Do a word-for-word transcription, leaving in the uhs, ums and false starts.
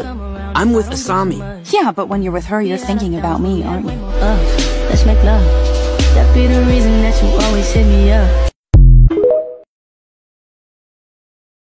I'm with Asami. Yeah, but when you're with her, you're thinking about me, aren't you? Let's make love. That be the reason that you always hit me up.